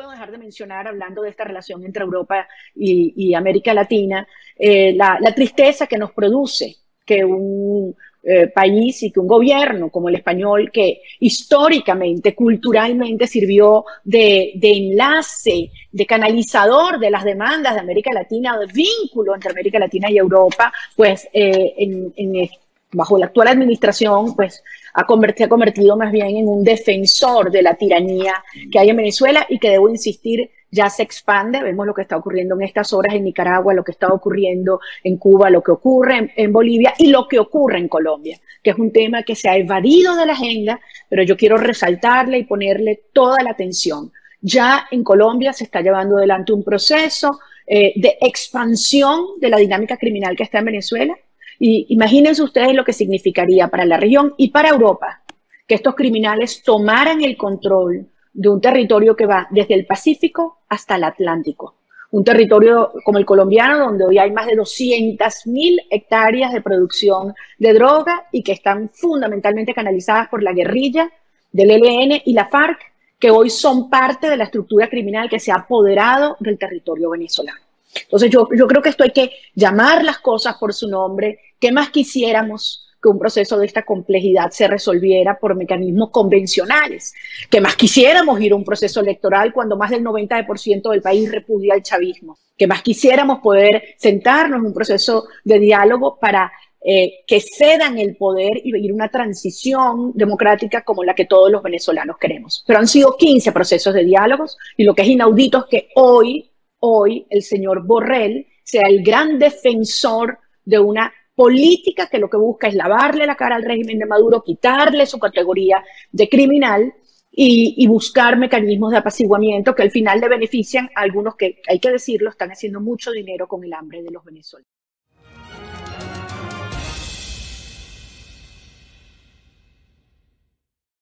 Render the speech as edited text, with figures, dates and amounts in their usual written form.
puedo dejar de mencionar, hablando de esta relación entre Europa y América Latina, la tristeza que nos produce que un país y que un gobierno como el español, que históricamente, culturalmente sirvió de enlace, de canalizador de las demandas de América Latina, de vínculo entre América Latina y Europa, pues bajo la actual administración, pues se ha convertido más bien en un defensor de la tiranía que hay en Venezuela y que, debo insistir, ya se expande. Vemos lo que está ocurriendo en estas horas en Nicaragua, lo que está ocurriendo en Cuba, lo que ocurre en Bolivia y lo que ocurre en Colombia, que es un tema que se ha evadido de la agenda, pero yo quiero resaltarle y ponerle toda la atención. Ya en Colombia se está llevando adelante un proceso de expansión de la dinámica criminal que está en Venezuela. Y imagínense ustedes lo que significaría para la región y para Europa que estos criminales tomaran el control de un territorio que va desde el Pacífico hasta el Atlántico. Un territorio como el colombiano, donde hoy hay más de 200.000 hectáreas de producción de droga y que están fundamentalmente canalizadas por la guerrilla del ELN y la FARC, que hoy son parte de la estructura criminal que se ha apoderado del territorio venezolano. Entonces yo creo que esto hay que llamar las cosas por su nombre. ¿Qué más quisiéramos que un proceso de esta complejidad se resolviera por mecanismos convencionales? ¿Qué más quisiéramos ir a un proceso electoral cuando más del 90% del país repudia el chavismo? ¿Qué más quisiéramos poder sentarnos en un proceso de diálogo para que cedan el poder y ir una transición democrática como la que todos los venezolanos queremos? Pero han sido 15 procesos de diálogos y lo que es inaudito es que hoy el señor Borrell sea el gran defensor de una política que lo que busca es lavarle la cara al régimen de Maduro, quitarle su categoría de criminal y buscar mecanismos de apaciguamiento que al final le benefician a algunos que, hay que decirlo, están haciendo mucho dinero con el hambre de los venezolanos.